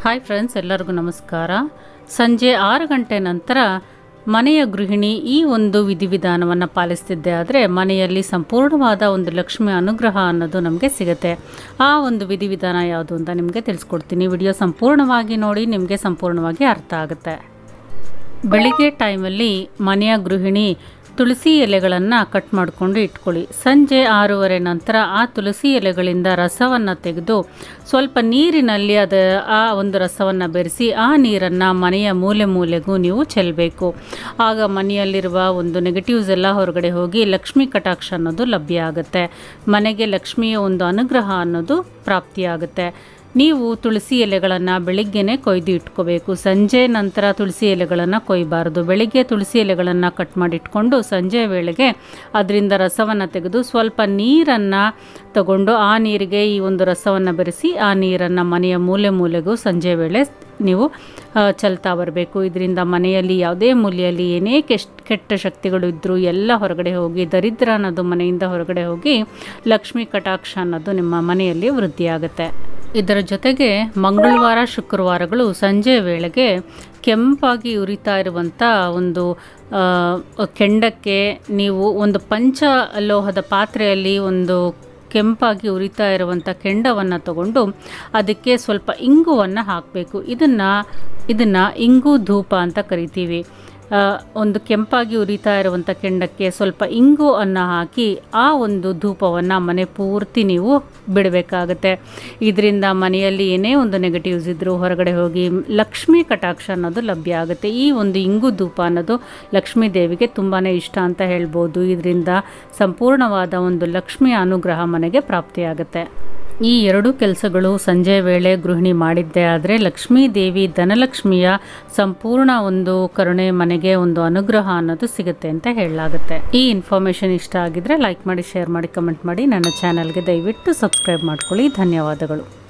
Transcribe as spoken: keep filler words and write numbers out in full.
Hi friends, ಎಲ್ಲರಿಗೂ ನಮಸ್ಕಾರ. ಸಂಜೆ ಆರು ಗಂಟೆ ನಂತರ ಮನೆಯ ಗೃಹಿಣಿ ಈ ಒಂದು ವಿಧಿವಿಧಾನವನ್ನು ಪಾಲಿಸ್ತಿದ್ದೆ ಆದರೆ ಮನೆಯಲ್ಲಿ ಸಂಪೂರ್ಣವಾದ ಒಂದು ಲಕ್ಷ್ಮಿ ಅನುಗ್ರಹ ಅನ್ನೋದು ನಮಗೆ ಸಿಗುತ್ತೆ. ಆ ಒಂದು ವಿಧಿವಿಧಾನ ಯಾವುದು ಅಂತ ನಿಮಗೆ ತಿಳಿಸ್ಕೊಡ್ತೀನಿ. ವಿಡಿಯೋ ಸಂಪೂರ್ಣವಾಗಿ ನೋಡಿ, ನಿಮಗೆ ಸಂಪೂರ್ಣವಾಗಿ ಅರ್ಥ ಆಗುತ್ತೆ. ಬೆಳಿಗ್ಗೆ ಟೈಮಲ್ಲಿ ಮನೆಯ ಗೃಹಿಣಿ ತುಳಸಿ ಎಲೆಗಳನ್ನು ಕಟ್ ಮಾಡಿಕೊಂಡು ಇಟ್ಕೊಳ್ಳಿ. ಸಂಜೆ ಆರೂವರೆ ನಂತರ ಆ ತುಳಸಿ ಎಲೆಗಳಿಂದ ರಸವನ್ನು ತೆಗೆದು ಸ್ವಲ್ಪ ನೀರಿನಲ್ಲಿ ಅದ ಆ ಒಂದು ರಸವನ್ನು ಬೆರೆಸಿ ಆ ನೀರನ್ನು ಮನೆಯ ಮೂಲೆ ಮೂಲೆಗೂ ನೀವು ಚೆಲ್ಲಬೇಕು. ಆಗ ಮನೆಯಲ್ಲಿರುವ ಒಂದು ನೆಗೆಟಿವ್ಸ್ ಎಲ್ಲ ಹೊರಗಡೆ ಹೋಗಿ ಲಕ್ಷ್ಮೀ ಕಟಾಕ್ಷ ಅನ್ನೋದು ಲಭ್ಯ ಆಗುತ್ತೆ. ಮನೆಗೆ ಲಕ್ಷ್ಮಿಯ ಒಂದು ಅನುಗ್ರಹ ಅನ್ನೋದು ಪ್ರಾಪ್ತಿಯಾಗುತ್ತೆ. ನೀವು ತುಳಸಿ ಎಲೆಗಳನ್ನು ಬೆಳಿಗ್ಗೆನೇ ಕೊಯ್ದು ಇಟ್ಕೋಬೇಕು. ಸಂಜೆ ನಂತರ ತುಳಸಿ ಎಲೆಗಳನ್ನು ಕೊಯ್ಯಬಾರ್ದು. ಬೆಳಿಗ್ಗೆ ತುಳಸಿ ಎಲೆಗಳನ್ನು ಕಟ್ ಮಾಡಿ ಇಟ್ಕೊಂಡು ಸಂಜೆ ವೇಳೆಗೆ ಅದರಿಂದ ರಸವನ್ನು ತೆಗೆದು ಸ್ವಲ್ಪ ನೀರನ್ನು ತಗೊಂಡು ಆ ನೀರಿಗೆ ಈ ಒಂದು ರಸವನ್ನು ಬೆರೆಸಿ ಆ ನೀರನ್ನು ಮನೆಯ ಮೂಲೆ ಮೂಲೆಗೂ ಸಂಜೆ ವೇಳೆ ನೀವು ಚೆಲ್ತಾ ಬರಬೇಕು. ಇದರಿಂದ ಮನೆಯಲ್ಲಿ ಯಾವುದೇ ಮೂಲೆಯಲ್ಲಿ ಏನೇ ಕೆಷ್ಟ ಕೆಟ್ಟ ಶಕ್ತಿಗಳು ಇದ್ದರೂ ಎಲ್ಲ ಹೊರಗಡೆ ಹೋಗಿ ದರಿದ್ರ ಅನ್ನೋದು ಮನೆಯಿಂದ ಹೊರಗಡೆ ಹೋಗಿ ಲಕ್ಷ್ಮೀ ಕಟಾಕ್ಷ ಅನ್ನೋದು ನಿಮ್ಮ ಮನೆಯಲ್ಲಿ ವೃದ್ಧಿಯಾಗುತ್ತೆ. ಇದರ ಜೊತೆಗೆ ಮಂಗಳವಾರ ಶುಕ್ರವಾರಗಳು ಸಂಜೆ ವೇಳೆಗೆ ಕೆಂಪಾಗಿ ಉರಿತಾ ಇರುವಂಥ ಒಂದು ಕೆಂಡಕ್ಕೆ ನೀವು ಒಂದು ಪಂಚಲೋಹದ ಪಾತ್ರೆಯಲ್ಲಿ ಒಂದು ಕೆಂಪಾಗಿ ಉರಿತಾ ಇರುವಂಥ ಕೆಂಡವನ್ನು ತಗೊಂಡು ಅದಕ್ಕೆ ಸ್ವಲ್ಪ ಇಂಗುವನ್ನು ಹಾಕಬೇಕು. ಇದನ್ನು ಇದನ್ನು ಇಂಗು ಧೂಪ ಅಂತ ಕರಿತೀವಿ. ಒಂದು ಕೆಂಪಾಗಿ ಉರಿತಾ ಇರುವಂಥ ಕೆಂಡಕ್ಕೆ ಸ್ವಲ್ಪ ಇಂಗು ಅನ್ನು ಹಾಕಿ ಆ ಒಂದು ಧೂಪವನ್ನು ಮನೆ ಪೂರ್ತಿ ನೀವು ಬಿಡಬೇಕಾಗತ್ತೆ. ಇದರಿಂದ ಮನೆಯಲ್ಲಿ ಏನೇ ಒಂದು ನೆಗೆಟಿವ್ಸ್ ಇದ್ದರೂ ಹೊರಗಡೆ ಹೋಗಿ ಲಕ್ಷ್ಮೀ ಕಟಾಕ್ಷ ಅನ್ನೋದು ಲಭ್ಯ ಆಗುತ್ತೆ. ಈ ಒಂದು ಇಂಗು ಧೂಪ ಅನ್ನೋದು ಲಕ್ಷ್ಮೀ ದೇವಿಗೆ ತುಂಬಾ ಇಷ್ಟ ಅಂತ ಹೇಳ್ಬೋದು. ಇದರಿಂದ ಸಂಪೂರ್ಣವಾದ ಒಂದು ಲಕ್ಷ್ಮಿಯ ಅನುಗ್ರಹ ಮನೆಗೆ ಪ್ರಾಪ್ತಿಯಾಗುತ್ತೆ. ಈ ಎರಡು ಕೆಲಸಗಳು ಸಂಜೆ ವೇಳೆ ಗೃಹಿಣಿ ಮಾಡಿದ್ದೇ ಆದರೆ ಲಕ್ಷ್ಮೀ ದೇವಿ ಧನಲಕ್ಷ್ಮಿಯ ಸಂಪೂರ್ಣ ಒಂದು ಕರುಣೆ ಮನೆಗೆ ಒಂದು ಅನುಗ್ರಹ ಅನ್ನೋದು ಸಿಗುತ್ತೆ ಅಂತ ಹೇಳಲಾಗುತ್ತೆ. ಈ ಇನ್ಫಾರ್ಮೇಷನ್ ಇಷ್ಟ ಆಗಿದ್ರೆ ಲೈಕ್ ಮಾಡಿ, ಶೇರ್ ಮಾಡಿ, ಕಮೆಂಟ್ ಮಾಡಿ. ನನ್ನ ಚಾನಲ್ಗೆ ದಯವಿಟ್ಟು ಸಬ್ಸ್ಕ್ರೈಬ್ ಮಾಡ್ಕೊಳ್ಳಿ. ಧನ್ಯವಾದಗಳು.